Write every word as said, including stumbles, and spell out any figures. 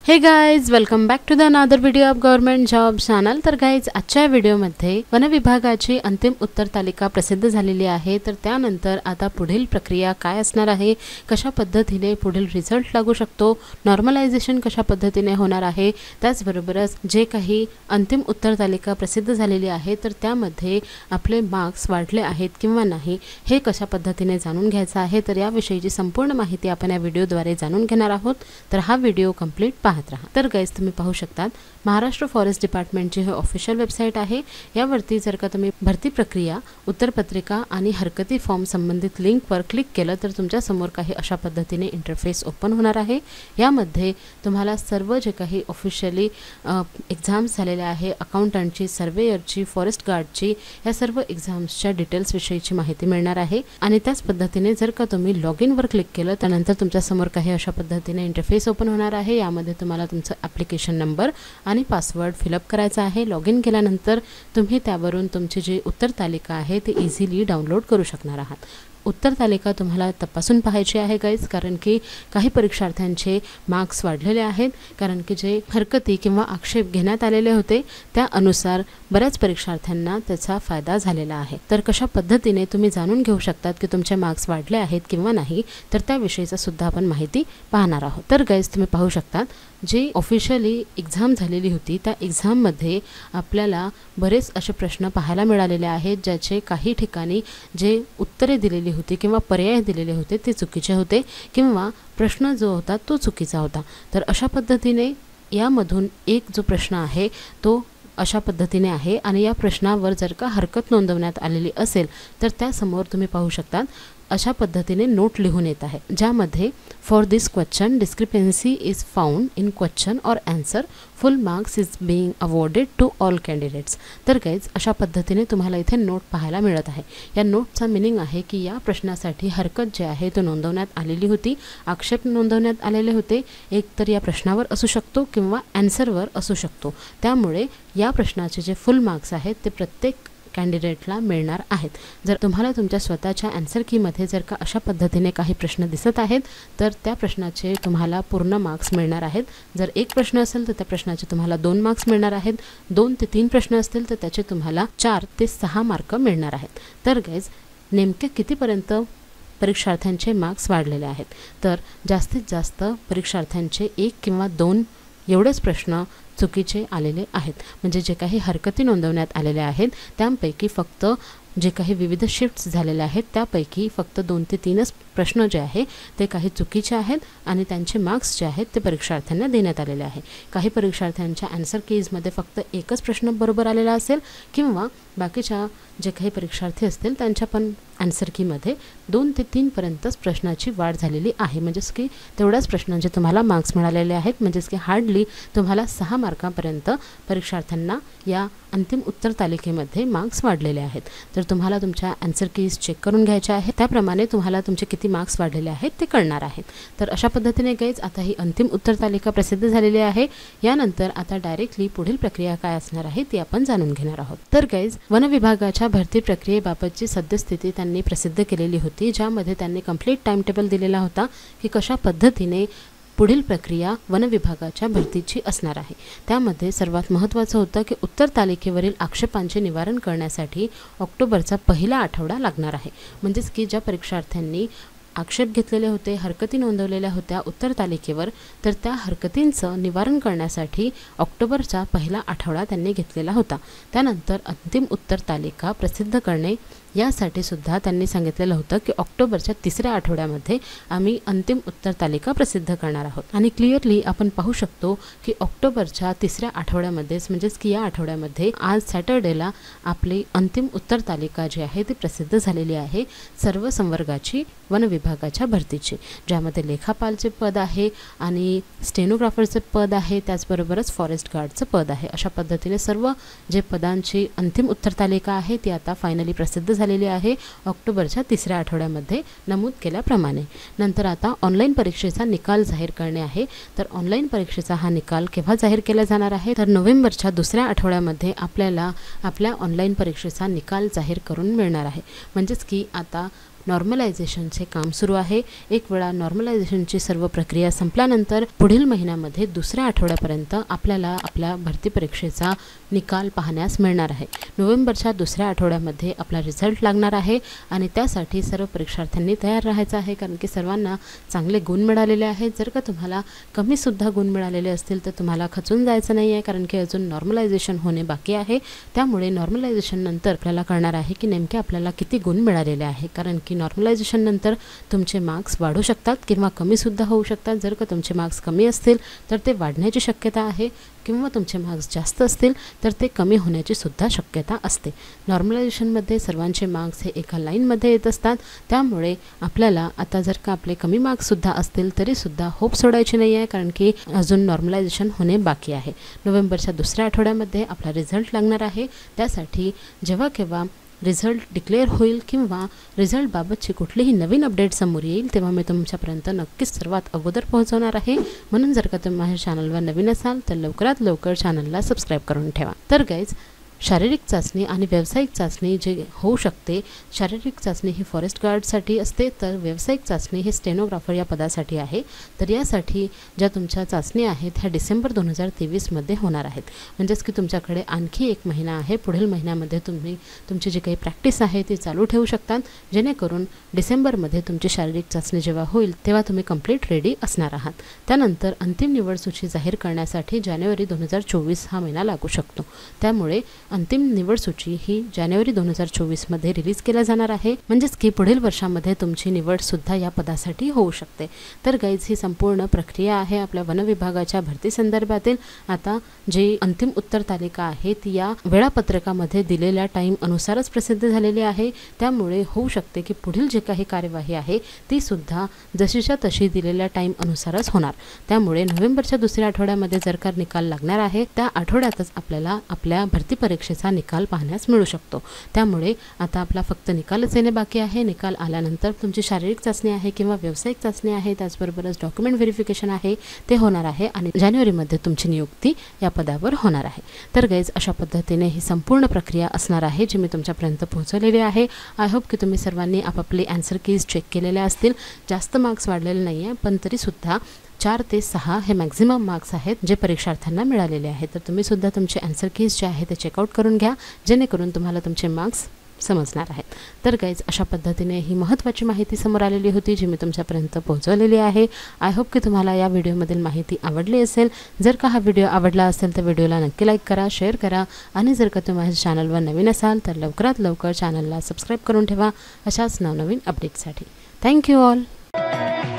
हे guys, welcome back to the another video of government job channel. तर guys, आजच्या व्हिडिओमध्ये वन विभागाची अंतिम उत्तर तालिका प्रसिद्ध झालेली आहे। तर त्यानंतर आता पुढील प्रक्रिया काय असणार आहे, कशा पद्धतीने पुढील रिझल्ट लागू शकतो, नॉर्मलायझेशन कशा पद्धतीने होणार आहे, त्याचबरोबरच जे काही अंतिम उत्तर तालिका प्रसिद्ध झालेली आहे तर त्यामध्ये आपले मार्क्स वाढले आहेत किंवा नाही हे कशा पद्धतीने जाणून घ्यायचं आहे। तर याविषयीची संपूर्ण माहिती आपण या व्हिडिओद्वारे जाणून घेणार आहोत। तर हा व्हिडिओ कंप्लीट पाहत रहा। तर गाइस, तुम्ही पाहू शकतात महाराष्ट्र फॉरेस्ट डिपार्टमेंटची हे ऑफिशियल वेबसाईट आहे। यावरती जर का तुम्ही भरती प्रक्रिया, उत्तरपत्रिका आणि हरकती फॉर्म संबंधित लिंकवर क्लिक केलं तर तुमच्या समोर काही अशा पद्धतीने इंटरफेस ओपन होणार आहे। यामध्ये तुम्हाला सर्व जे काही ऑफिशियली एक्झाम्स झालेले आहे, अकाउंटंटची, सर्वेयरची, फॉरेस्ट गार्डची, या सर्व एक्झाम्सच्या डिटेल्स विषयीची माहिती मिळणार आहे। आणि त्याच पद्धतीने जर का तुम्ही लॉग इन वर क्लिक केलं त्यानंतर तुमच्या समोर काही अशा पद्धतीने इंटरफेस ओपन होणार आहे। यामध्ये तुम्हाला तुमचा ॲप्लिकेशन नंबर आणि पासवर्ड फिलअप करायचा आहे। लॉग इन केल्यानंतर तुम्ही त्यावरून तुमची जी उत्तर तालिका आहे ती इझिली डाउनलोड करू शकणार आहात। उत्तर तालिका तुम्हाला तपासून पाहायची आहे गाइज, कारण की काही परीक्षार्थ्यांचे मार्क्स वाढलेले आहेत, कारण की जे हरकती किंवा आक्षेप घेण्यात आलेले होते त्यानुसार बऱ्याच परीक्षार्थ्यांना त्याचा फायदा झालेला आहे। तर कशा पद्धतीने तुम्ही जाणून घेऊ शकतात की तुमचे मार्क्स वाढले आहेत किंवा नाही, तर त्याविषयीचा सुद्धा आपण माहिती पाहणार आहोत। तर गाइज, तुम्ही पाहू शकतात जी ऑफिशियली एक्झाम झालेली होती त्या एक्झाममध्ये आपल्याला बरेच असे प्रश्न पाहायला मिळालेले आहेत, ज्याचे काही ठिकाणी जे उत्तरे दिलेली होती किंवा पर्याय दिलेले होते ते चुकीचे होते किंवा प्रश्न जो होता तो चुकीचा होता। तर अशा पद्धतीने यामधून एक जो प्रश्न आहे तो अशा पद्धतीने आहे आणि या प्रश्नावर जर का हरकत नोंदवण्यात आलेली असेल तर त्यासमोर तुम्ही पाहू शकतात अशा पद्धतीने नोट लिहून येत आहे, ज्यामध्ये for this question discrepancy is found in question और answer, full marks is being awarded to all candidates. तर गाइज, अशा पद्धतीने तुम्हाला इथे नोट पाहायला मिळत आहे। या नोटचा मीनिंग आहे की या प्रश्नासाठी हरकत जे आहे तो नोंदवण्यात आलेली होती, आक्षेप नोंदवण्यात आलेले होते, एक तर या प्रश्नावर असू शकतो किंवा आन्सरवर असू शकतो। त्यामुळे या प्रश्नाचे जे फुल मार्क्स आहेत ते प्रत्येक कॅन्डिडेटला मिळणार आहेत। जर तुम्हाला तुमच्या स्वतःच्या आन्सर कीमध्ये जर का अशा पद्धतीने काही प्रश्न दिसत आहेत तर त्या प्रश्नाचे तुम्हाला पूर्ण मार्क्स मिळणार आहेत। जर एक प्रश्न असेल तर त्या प्रश्नाचे तुम्हाला दोन मार्क्स मिळणार आहेत, दोन ते तीन प्रश्न असतील तर त्याचे तुम्हाला चार ते सहा मार्क मिळणार आहेत। तर गाइज, नेमके कितीपर्यंत परीक्षार्थ्यांचे मार्क्स वाढलेले आहेत, तर जास्तीत जास्त परीक्षार्थ्यांचे एक किंवा दोन एवढेच प्रश्न चुकीचे आलेले आहेत। म्हणजे जे काही हरकती नोंदवण्यात आलेल्या आहेत त्यापैकी फक्त जे काही विविध शिफ्ट्स झालेले आहेत त्यापैकी फक्त दोन ते तीनच प्रश्न जे आहे ते काही चुकीचे आहेत आणि त्यांचे मार्क्स जे आहेत ते परीक्षार्थ्यांना देण्यात आलेले आहे। काही परीक्षार्थ्यांच्या आन्सर कीजमध्ये फक्त एकच प्रश्न बरोबर आलेला असेल किंवा बाकीच्या जे काही परीक्षार्थी असतील त्यांच्या पण आन्सर कीमध्ये दोन ते तीनपर्यंतच प्रश्नाची वाढ झालेली आहे। म्हणजेच की तेवढ्याच प्रश्नांचे तुम्हाला मार्क्स मिळालेले आहेत, म्हणजेच की हार्डली तुम्हाला सहा मार्कापर्यंत परीक्षार्थ्यांना या अंतिम उत्तर तालिकेमध्ये मार्क्स वाढलेले आहेत। तर तुम्हाला तुमच्या आन्सर कीज चेक करून घ्यायच्या आहेत, त्याप्रमाणे तुम्हाला तुमचे किती मार्क्स वाढलेले आहेत ते कळणार आहेत। तर अशा पद्धतीने गाइज, आता ही अंतिम उत्तर तालिका प्रसिद्ध झालेली आहे। यानंतर आता डायरेक्टली पुढील प्रक्रिया काय असणार आहे ती आपण जाणून घेणार आहोत। तर गाइज, वन विभागाच्या भरती प्रक्रियेबाबतची सद्यस्थिती त्यांनी प्रसिद्ध केलेली होती, ज्यामध्ये त्यांनी कंप्लीट टाइम टेबल दिलेला होता की कशा पद्धतीने पुढील प्रक्रिया वन विभागाच्या भरतीची असणार आहे। त्यामध्ये सर्वात महत्त्वाचं होतं की उत्तर तालिकेवरील आक्षेपांचे निवारण करण्यासाठी ऑक्टोबरचा पहिला आठवडा लागणार आहे। म्हणजेच की ज्या परीक्षार्थ्यांनी आक्षेप घेतलेले होते, हरकती नोंदवलेल्या होत्या उत्तर तालिकेवर, तर त्या हरकतींचं निवारण करण्यासाठी ऑक्टोबरचा पहिला आठवडा त्यांनी घेतलेला होता। त्यानंतर अंतिम उत्तर तालिका प्रसिद्ध करणे यासाठी सुद्धा त्यांनी सांगितलेलं होतं की ऑक्टोबरच्या तिसऱ्या आठवड्यामध्ये आम्ही अंतिम उत्तर तालिका प्रसिद्ध करणार आहोत। आणि क्लिअरली आपण पाहू शकतो की ऑक्टोबरच्या तिसऱ्या आठवड्यामध्येच, म्हणजेच की या आठवड्यामध्ये आज सॅटर्डेला आपली अंतिम उत्तर तालिका जी आहे ती प्रसिद्ध झालेली आहे सर्व संवर्गाची वन विभागाच्या भरतीची, ज्यामध्ये लेखापालचे पद आहे आणि स्टेनोग्राफरचे पद आहे, त्याचबरोबरच फॉरेस्ट गार्डचं पद आहे। अशा पद्धतीने सर्व जे पदांची अंतिम उत्तर तालिका आहे ती आता फायनली प्रसिद्ध झालेली आहे ऑक्टोबरच्या तिसऱ्या आठवड्यामध्ये नमूद केल्याप्रमाणे। नंतर आता ऑनलाईन परीक्षेचा निकाल जाहीर करणे आहे। तर ऑनलाईन परीक्षेचा हा निकाल केव्हा जाहीर केला जाणार आहे, तर नोव्हेंबरच्या दुसऱ्या आठवड्यामध्ये आपल्याला आपल्या ऑनलाईन परीक्षेचा निकाल जाहीर करून मिळणार आहे। म्हणजेच की आता नॉर्मलायझेशनचे काम सुरू आहे। एक वेळा नॉर्मलायझेशनची सर्व प्रक्रिया संपल्यानंतर पुढील महिन्यामध्ये दुसऱ्या आठवड्यापर्यंत आपल्याला आपल्या भरती परीक्षेचा निकाल पाहण्यास मिळणार आहे। नोव्हेंबरच्या दुसऱ्या आठवड्यामध्ये आपला रिझल्ट लागणार आहे आणि त्यासाठी सर्व परीक्षार्थ्यांनी तयार राहायचं आहे, कारण की सर्वांना चांगले गुण मिळालेले आहेत। जर का तुम्हाला कमी सुद्धा गुण मिळालेले असतील तर तुम्हाला खचून जायचं नाही आहे, कारण की अजून नॉर्मलायझेशन होणे बाकी आहे। त्यामुळे नॉर्मलायझेशन नंतर आपल्याला कळणार आहे की नेमके आपल्याला किती गुण मिळालेले आहे, कारण की नॉर्मलायझेशन नंतर तुमचे मार्क्स वाढू शकतात किंवा कमी सुद्धा होऊ शकतात। जर का तुमचे मार्क्स कमी असतील तर ते वाढण्याची शक्यता आहे किंवा तुमचे मार्क्स जास्त असतील तर ते कमी होण्याची सुद्धा शक्यता असते। नॉर्मलायझेशनमध्ये सर्वांचे मार्क्स हे एका लाईनमध्ये येत असतात, त्यामुळे आपल्याला आता जर का आपले कमी मार्क्स सुद्धा असतील तरी सुद्धा होप सोडायची नाही आहे, कारण की अजून नॉर्मलायझेशन होणे बाकी आहे। नोव्हेंबरच्या दुसऱ्या आठवड्यामध्ये आपला रिझल्ट लागणार आहे। त्यासाठी जेव्हा केव्हा रिझल्ट डिक्लेअर होईल किंवा रिझल्टबाबतची कुठलीही नवीन अपडेट समोर येईल तेव्हा मी तुमच्यापर्यंत नक्कीच सर्वात अगोदर पोहोचवणार आहे। म्हणून जर का तुम्ही माझ्या चॅनलवर नवीन असाल तर लवकरात लवकर चॅनलला सबस्क्राईब करून ठेवा। तर गाईज, शारीरिक चाचणी आणि व्यावसायिक चाचणी जे होऊ शकते, शारीरिक चाचणी ही फॉरेस्ट गार्डसाठी असते तर व्यावसायिक चाचणी ही स्टेनोग्राफर या पदासाठी आहे। तर यासाठी ज्या तुमच्या चाचणी आहेत ह्या डिसेंबर दोन हजार तेवीसमध्ये होणार आहेत, म्हणजेच की तुमच्याकडे आणखी एक महिना आहे। पुढील महिन्यामध्ये तुम्ही तुमची जी काही प्रॅक्टिस आहे ती चालू ठेवू शकतात, जेणेकरून डिसेंबरमध्ये तुमची शारीरिक चाचणी जेव्हा होईल तेव्हा तुम्ही कंप्लीट रेडी असणार आहात। त्यानंतर अंतिम निवड सूची जाहीर करण्यासाठी जानेवारी दोन हजार चोवीस हा महिना लागू शकतो। त्यामुळे अंतिम निवड सूची ही जानेवारी दोन हजार चोवीसमध्ये रिलीज केला जाणार आहे, म्हणजेच की पुढील वर्षामध्ये तुमची निवड सुद्धा या पदासाठी होऊ शकते। तर गाईज, ही संपूर्ण प्रक्रिया आहे आपल्या वन विभागाच्या भरती संदर्भातील। आता जी अंतिम उत्तर तालिका आहे ती या वेळापत्रकामध्ये दिलेल्या टाईम अनुसारच प्रसिद्ध झालेली आहे, त्यामुळे होऊ शकते की पुढील जे काही कार्यवाही आहे ती सुद्धा जशीच्या तशी दिलेल्या टाईम अनुसारच होणार। त्यामुळे नोव्हेंबरच्या दुसऱ्या आठवड्यामध्ये जर का निकाल लागणार आहे त्या आठवड्यातच आपल्याला आपल्या भरती परीक्षेचा निकाल पाहण्यास मिळू शकतो। त्यामुळे आता आपला फक्त निकालच येणे बाकी आहे। निकाल आल्यानंतर तुमची शारीरिक चाचणी आहे किंवा व्यावसायिक चाचणी आहे, त्याचबरोबरच डॉक्युमेंट व्हेरिफिकेशन आहे ते होणार आहे आणि जानेवारीमध्ये तुमची नियुक्ती या पदावर होणार आहे। तर गाईज, अशा पद्धतीने ही संपूर्ण प्रक्रिया असणार आहे जी मी तुमच्यापर्यंत पोहोचवलेली आहे। आय होप की तुम्ही सर्वांनी आपापले आन्सर कीज चेक केलेले असतील। जास्त मार्क्स वाढलेले नाही आहे, पण तरीसुद्धा चार ते सहा हे मॅक्झिमम मार्क्स आहेत जे परीक्षार्थ्यांना मिळालेले आहेत। तर तुम्ही सुद्धा तुमचे आन्सर कीज जे आहे ते चेकआउट करून घ्या, जेणेकरून तुम्हाला तुमचे मार्क्स समजणार आहेत। तर गाईज, अशा पद्धतीने ही महत्त्वाची माहिती समोर आलेली होती जी मी तुमच्यापर्यंत पोहोचवलेली आहे। आय होप की तुम्हाला या व्हिडिओमधील माहिती आवडली असेल। जर का हा व्हिडिओ आवडला असेल तर व्हिडिओला नक्की लाईक करा, शेअर करा आणि जर का तुम्ही माझ्या चॅनलवर नवीन असाल तर लवकरात लवकर चॅनलला सबस्क्राईब करून ठेवा अशाच नवनवीन अपडेटसाठी। Thank you all.